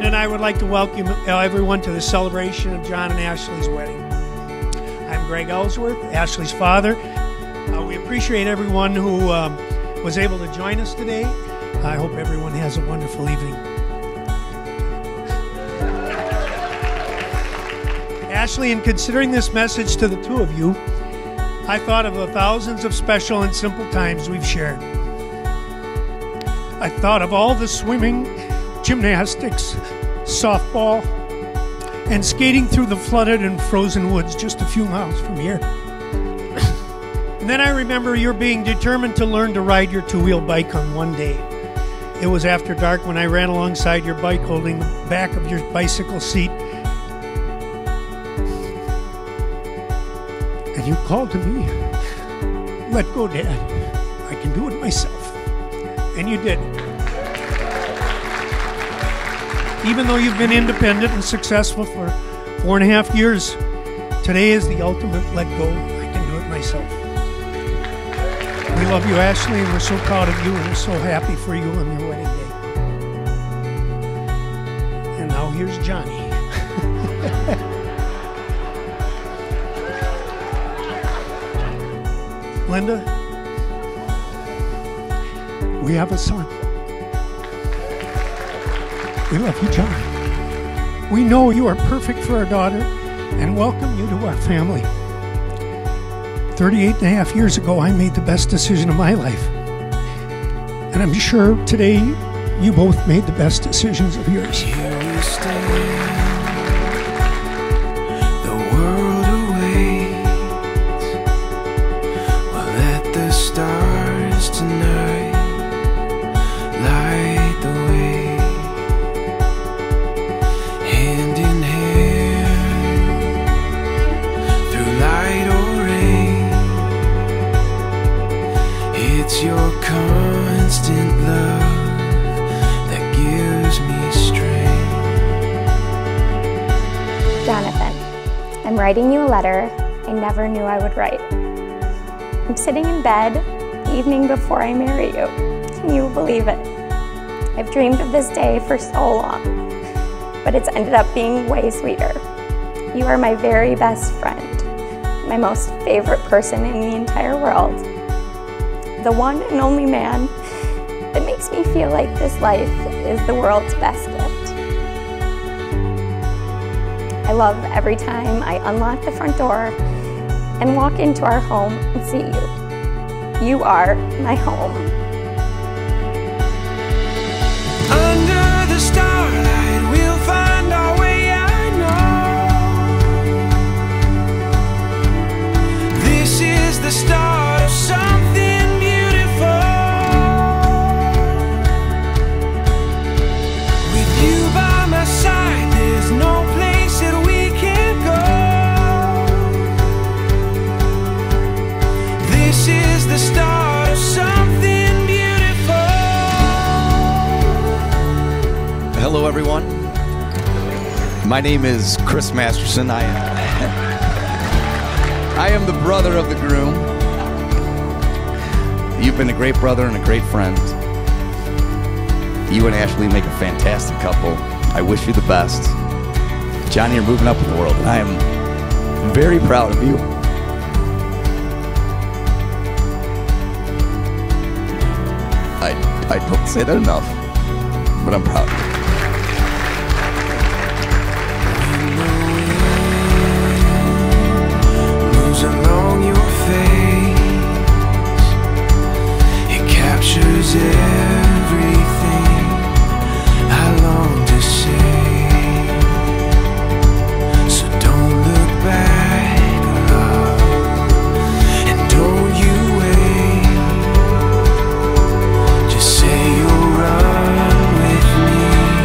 Linda and I would like to welcome everyone to the celebration of John and Ashley's wedding. I'm Greg Ellsworth, Ashley's father. We appreciate everyone who was able to join us today. I hope everyone has a wonderful evening. Ashley, in considering this message to the two of you, I thought of the thousands of special and simple times we've shared. I thought of all the swimming, gymnastics, softball, and skating through the flooded and frozen woods just a few miles from here. And then I remember your being determined to learn to ride your two-wheel bike on one day. It was after dark when I ran alongside your bike holding the back of your bicycle seat. And you called to me, "Let go, Dad. I can do it myself." And you did. Even though you've been independent and successful for 4.5 years, today is the ultimate let go. I can do it myself. We love you, Ashley, and we're so proud of you, and we're so happy for you on your wedding day. And now here's Johnny. Linda, we have a son. We love you, John. We know you are perfect for our daughter and welcome you to our family. 38.5 years ago, I made the best decision of my life. And I'm sure today you both made the best decisions of yours. Here we stand, the world awaits. We'll let the stars tonight light the way. Hand in hand, through light or rain, it's your constant love that gives me strength. Jonathan, I'm writing you a letter I never knew I would write. I'm sitting in bed the evening before I marry you. Can you believe it? I've dreamed of this day for so long, but it's ended up being way sweeter. You are my very best friend, my most favorite person in the entire world, the one and only man that makes me feel like this life is the world's best gift. I love every time I unlock the front door and walk into our home and see you. You are my home. Under the starlight, we'll find our way, I know. This is the start of something beautiful. With you by my side, there's no place that we can't go. This is the start of something beautiful. Hello, everyone. My name is Chris Masterson. I am the brother of the groom. You've been a great brother and a great friend. You and Ashley make a fantastic couple. I wish you the best. Johnny, you're moving up in the world, and I am very proud of you. I don't say that enough, but I'm proud of you. Moves along your face, it captures everything I long to say. So don't look back, love, and don't you wait. Just say you'll run with me.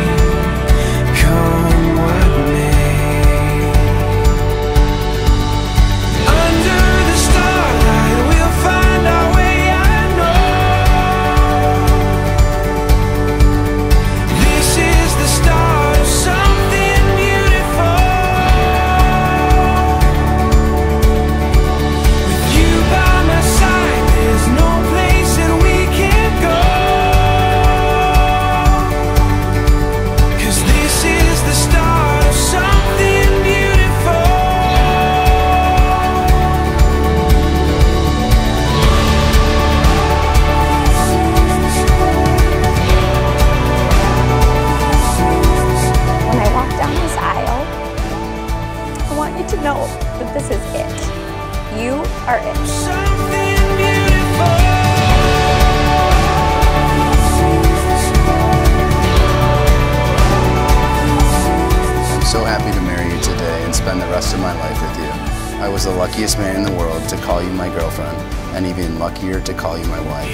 was the luckiest man in the world to call you my girlfriend, and even luckier to call you my wife.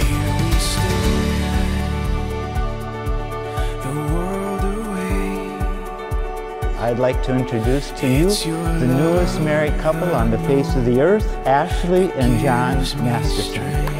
I'd like to introduce to you the newest married couple on the face of the earth, Ashley and John Masterson.